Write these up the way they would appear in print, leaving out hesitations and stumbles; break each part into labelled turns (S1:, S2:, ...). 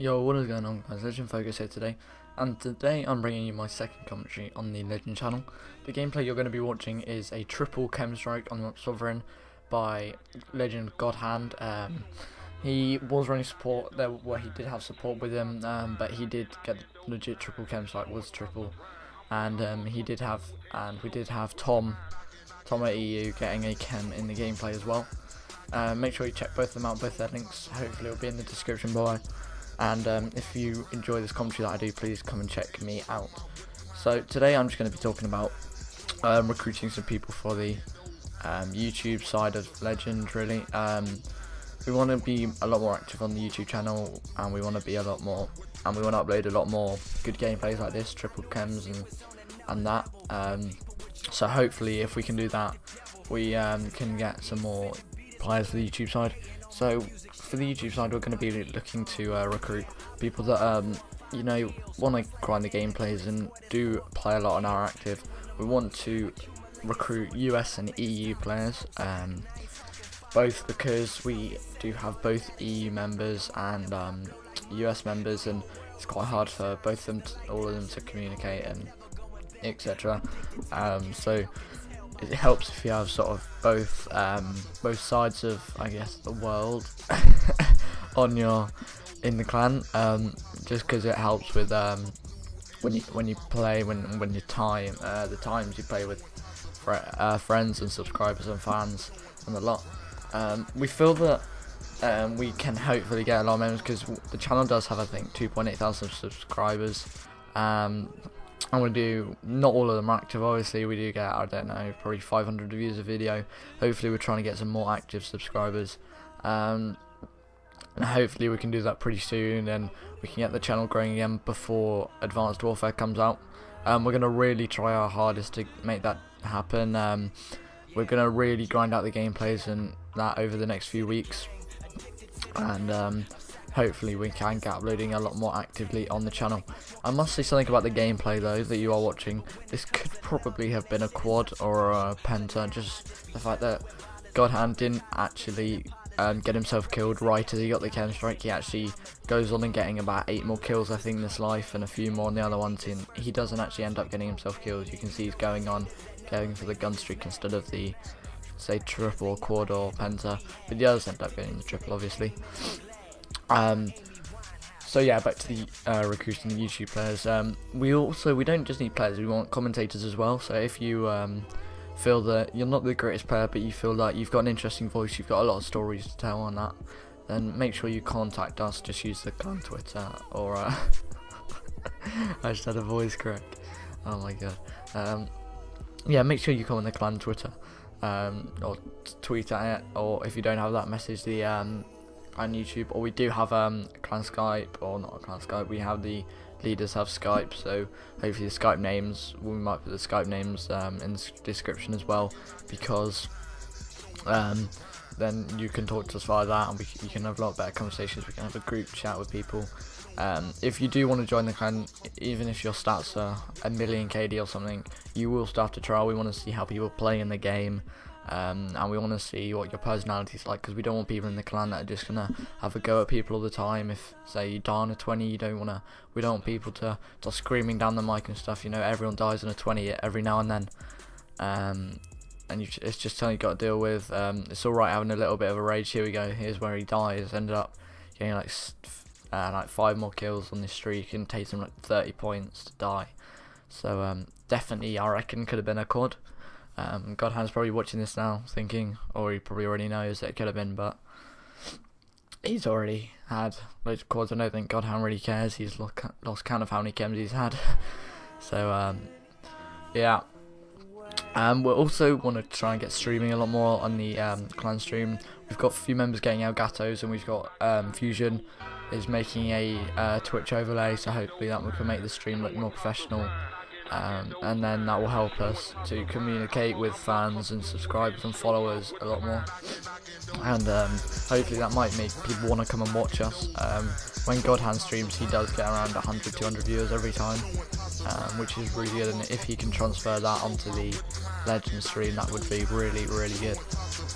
S1: Yo, what is going on, guys? Legend Focus here today, and today I'm bringing you my second commentary on the Legend channel. The gameplay you're going to be watching is a triple chem strike on the map Sovereign by Legend Godhand. He was running support there, where he did have support with him, but he did get legit triple chem strike, was triple, and we did have Tom at EU getting a chem in the gameplay as well. Make sure you check both of them out, both their links. Hopefully it'll be in the description below. And if you enjoy this commentary that I do, please come and check me out. So today I'm just going to be talking about recruiting some people for the YouTube side of Legend, really. We want to be a lot more active on the YouTube channel, and we want to be a lot more, and we want to upload a lot more good gameplays like this, triple chems and that. So hopefully if we can do that, we can get some more players for the YouTube side. So for the YouTube side, we're going to be looking to recruit people that want to grind the gameplays and do play a lot on our active. We want to recruit US and EU players, both because we do have both EU members and US members, and it's quite hard for both of them, all of them, to communicate and etc. So it helps if you have sort of both sides of, I guess, the world in the clan, just because it helps with when you play, when you time the times you play with friends and subscribers and fans and a lot. We feel that we can hopefully get a lot of members, because the channel does have, I think, 2.8 thousand subscribers. And we do, not all of them are active, obviously. We do get, I don't know, probably 500 views a video. Hopefully we're trying to get some more active subscribers, and hopefully we can do that pretty soon, and we can get the channel growing again before Advanced Warfare comes out. We're going to really try our hardest to make that happen. We're going to really grind out the gameplays and that over the next few weeks, and hopefully we can get uploading a lot more actively on the channel. I must say something about the gameplay though that you are watching. This could probably have been a quad or a penta, just the fact that Godhand didn't actually get himself killed right as he got the chem strike. He actually goes on and getting about 8 more kills, I think, this life, and a few more on the other ones, and he doesn't actually end up getting himself killed. You can see he's going for the gun streak instead of the, say, triple or quad or penta, but he does end up getting the triple, obviously. So yeah, back to the recruiting the YouTube players. We don't just need players, we want commentators as well. So if you feel that you're not the greatest player, but you feel like you've got an interesting voice, you've got a lot of stories to tell on that, then make sure you contact us. Just use the clan Twitter, or I just had a voice crack. Oh my god. Yeah, make sure you come on the clan Twitter, or tweet at it, or if you don't have that, message the on YouTube, or we do have clan Skype, or not a clan Skype, we have the leaders have Skype, so hopefully the Skype names, we might put the Skype names in the description as well, because then you can talk to us via that, and you can have a lot better conversations. We can have a group chat with people. If you do want to join the clan, even if your stats are 1,000,000 KD or something, you will start to trial. We want to see how people play in the game, and we want to see what your personality is like, because we don't want people in the clan that are just gonna have a go at people all the time. If, say, you die on a 20, we don't want people to start screaming down the mic and stuff. You know, everyone dies on a 20 every now and then, and it's just something you got to deal with. It's alright having a little bit of a rage. Here we go, here's where he dies, ended up getting like 5 more kills on this streak, and takes him like 30 points to die. So definitely, I reckon, could have been a quad. Godhand's probably watching this now thinking, or he probably already knows that it could have been, but he's already had loads of quads. I don't think Godhand really cares. He's lost count of how many chems he's had. So yeah. We also want to try and get streaming a lot more on the clan stream. We've got a few members getting Elgatos, and we've got Fusion is making a Twitch overlay, so hopefully that can make the stream look more professional. And then that will help us to communicate with fans and subscribers and followers a lot more, and hopefully that might make people want to come and watch us. When Godhand streams, he does get around 100-200 viewers every time, which is really good, and if he can transfer that onto the Legend stream, that would be really, really good.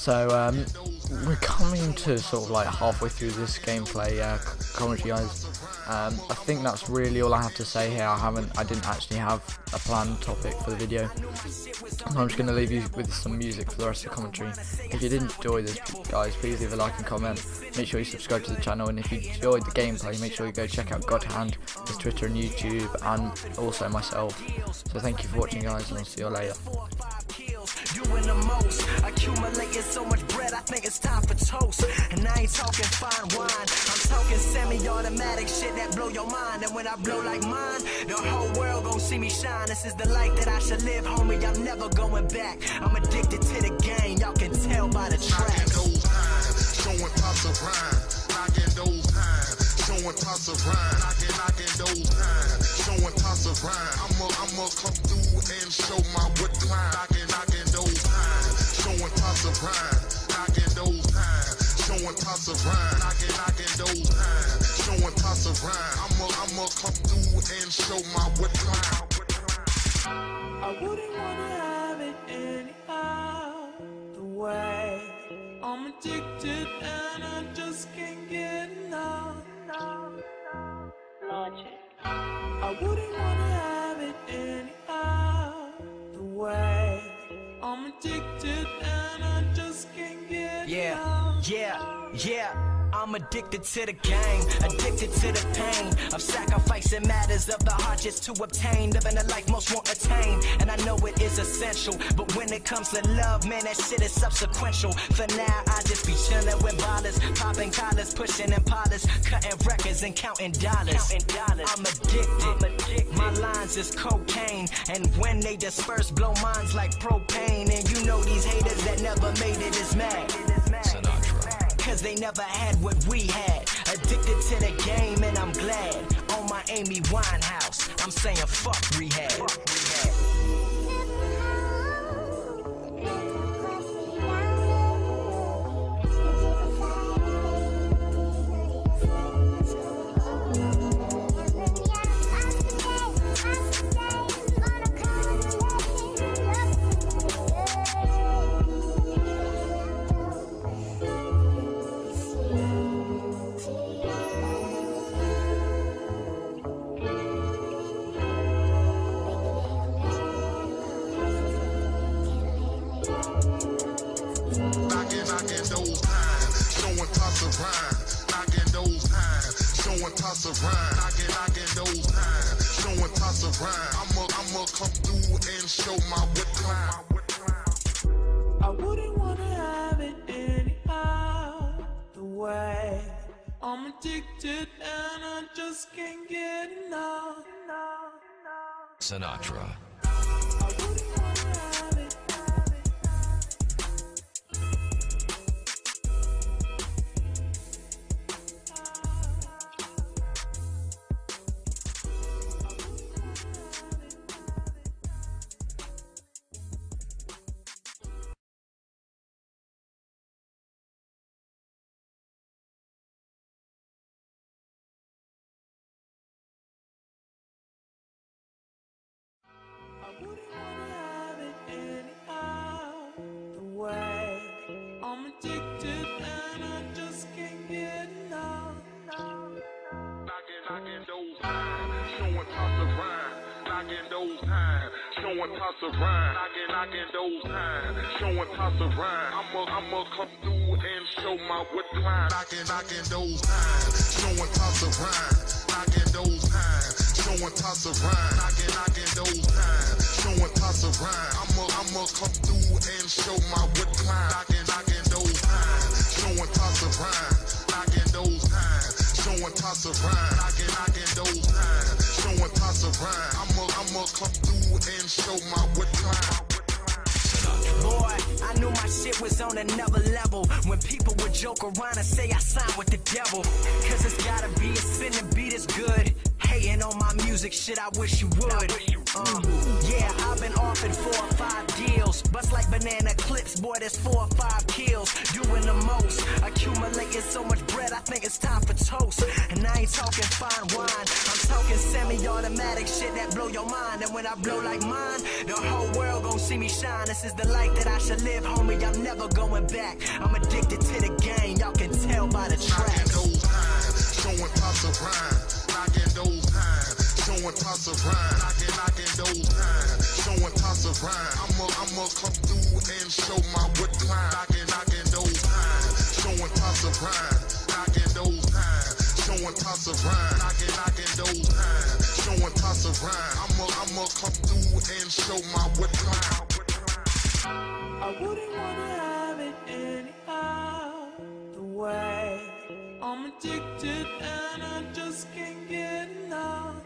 S1: So we're coming to sort of like halfway through this gameplay commentary, guys. I think that's really all I have to say here. I didn't actually have a planned topic for the video. I'm just going to leave you with some music for the rest of the commentary. If you did enjoy this, guys, please leave a like and comment. Make sure you subscribe to the channel, and if you enjoyed the gameplay, make sure you go check out Godhand, his Twitter and YouTube, and also myself. So thank you for watching, guys, and I'll see you later.
S2: Doing the most, accumulating so much bread, I think it's time for toast. And I ain't talking fine wine, I'm talking semi-automatic shit that blow your mind. And when I blow like mine, the whole world gon' see me shine. This is the life that I should live, homie, I'm never going back. I'm addicted to the game, y'all can tell by the tracks.
S3: Showing tops of rhyme, knocking those times. Showing tops of rhyme, knocking those times. Showing tops of rhyme, I'ma come through and show my wood climb. Knocking those times. Showing tops of rhyme, knocking those times. Showing tops of rhyme, knocking those times. Showing tops of rhyme, I'ma come through and show my wood climb.
S2: I wouldn't wanna have it any other way. I'm addicted and I just can't get enough.
S4: Logic.
S2: I wouldn't wanna have it any other way. I'm addicted and I just can't get enough. Yeah. I'm addicted to the game, addicted to the pain of sacrificing matters of the heart just to obtain, living a life most won't attain. And I know it is essential, but when it comes to love, man, that shit is subsequential. For now, I just be chillin' with ballers, popping collars, pushing Impalas, cutting records and counting dollars. I'm addicted. My lines is cocaine, and when they disperse, blow minds like propane. And you know these haters that never made it is mad. Cause they never had what we had. Addicted to the game and I'm glad. On my Amy Winehouse, I'm saying fuck rehab.
S3: Knocking those times, showing tops of rhyme, knocking those times, showing tops of rhyme, knocking those times, showing tops of rhyme. I'ma come through and show my wood climb.
S2: I wouldn't wanna have it any other way. I'm addicted and I just can't get enough.
S5: Sinatra.
S2: I wouldn't wanna have it. I wouldn't wanna have it any other way. I'm addicted and I just can't get enough.
S3: Knocking those times, showing tops of rhyme, knocking those times, showing tops of rhyme, knocking those times, showing tops of rhyme. I'ma come through and show my wood climb. Knocking those times, showing tops of rhyme, knocking those times, showing tops of rhyme, knocking those times, showing tops of rhyme. I'ma come through and show my wood climb. Knocking those times, showing tops of rhyme, knocking those times, showing tops of rhyme, knocking those times, showing tops of rhyme. I'ma come through and show my wood climb.
S2: Boy, I knew my shit was on another level when people would joke around and say I signed with the devil. Cause it's gotta be a sin to be this good. Hey,
S4: hating on my music, shit, I wish you would. Yeah, I've been offered 4 or 5 deals. Bust like banana clips, boy, there's 4 or 5 kills. Doing the most, accumulating so much bread, I think it's time for toast. And I ain't talking fine wine, I'm talking semi-automatic shit that blow your mind. And when I blow like mine, the whole world gon' see me shine. This is the life that I should live, homie, I'm never going back. I'm addicted to the game, y'all can tell by the tracks.
S3: Showing toss of rhyme, knocking those times. Showing toss of rhyme, knocking those times. Showing toss of rhyme, I'ma come through and show my wood climb. Knocking those times. Showing toss of rhyme, knocking those times. Showing toss of rhyme, knocking those times. Showing toss of rhyme, I'ma come through and show my wood climb.
S2: I wouldn't wanna have it any other way. I'm addicted and I just can't get enough.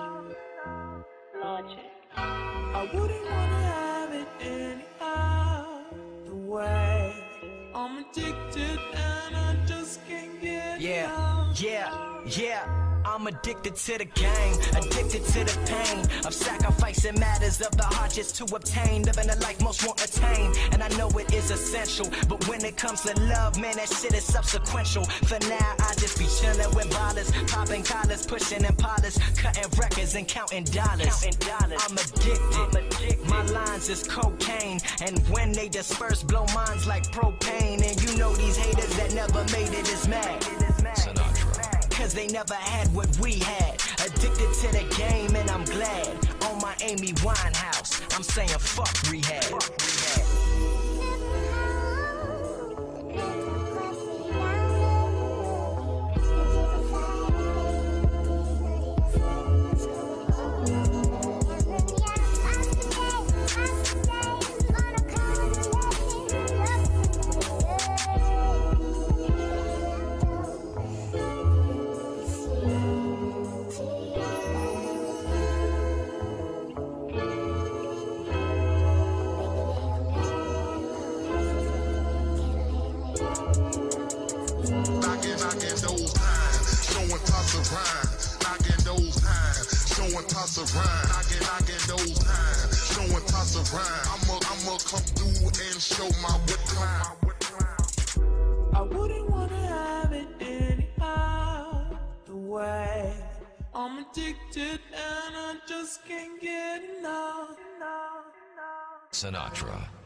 S5: Logic.
S2: I wouldn't wanna have it any other way. I'm addicted and I just can't get enough.
S4: Yeah, I'm addicted to the game, addicted to the pain of sacrificing matters of the heart just to obtain, living a life most won't attain. And I know it is essential, but when it comes to love, man, that shit is subsequential. For now, I just be chilling with ballers, popping collars, pushing Impalas, cutting records and counting dollars. I'm addicted, my lines is cocaine, and when they disperse, blow minds like propane. And you know these haters that never made it is mad. Cause they never had what we had. Addicted to the game and I'm glad. On my Amy Winehouse, I'm saying fuck rehab.
S3: Knocking those times, showing toss of rhyme, knocking those times, showing toss of rhyme, knocking those times, showing toss of rhyme. I'ma come through and show my wood climb.
S2: I wouldn't wanna have it any other way. I'm addicted and I just can't get enough.
S6: Sinatra.